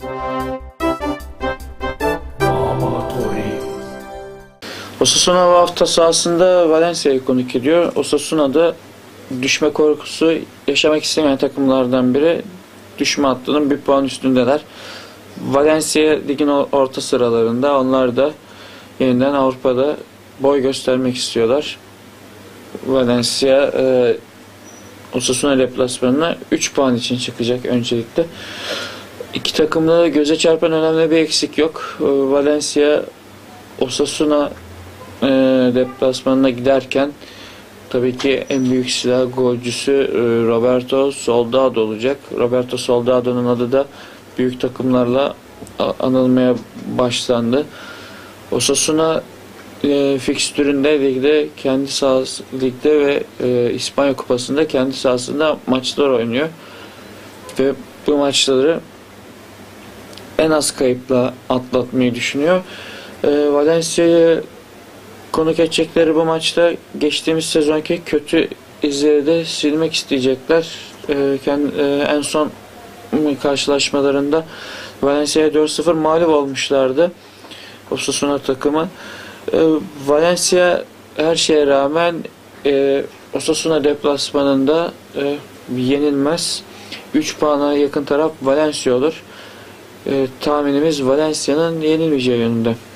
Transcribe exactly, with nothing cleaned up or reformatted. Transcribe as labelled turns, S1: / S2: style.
S1: Osasuna bu hafta sahasında Valencia'yı konuk ediyor. Osasuna'da düşme korkusu yaşamak istemeyen takımlardan biri. Düşme hattının bir puan üstündeler. Valencia ligin orta sıralarında. Onlar da yeniden Avrupa'da boy göstermek istiyorlar. Valencia e, Osasuna deplasmanına üç puan için çıkacak öncelikle. İki takımda göze çarpan önemli bir eksik yok. E, Valencia Osasuna e, deplasmanına giderken tabii ki en büyük silah golcüsü e, Roberto Soldado olacak. Roberto Soldado'nun adı da büyük takımlarla anılmaya başlandı. Osasuna e, fikstüründe ligde kendi sahası ligde ve e, İspanya Kupası'nda kendi sahasında maçlar oynuyor. Ve bu maçları en az kayıpla atlatmayı düşünüyor. E, Valencia'yı konuk edecekleri bu maçta geçtiğimiz sezonki kötü izleri de silmek isteyecekler. E, kendi, e, en son karşılaşmalarında Valencia'ya dört sıfır mağlup olmuşlardı Osasuna takımı. E, Valencia her şeye rağmen e, Osasuna deplasmanında e, yenilmez. üç puana yakın taraf Valencia olur. E, tahminimiz Valencia'nın yenilmeyeceği yönünde.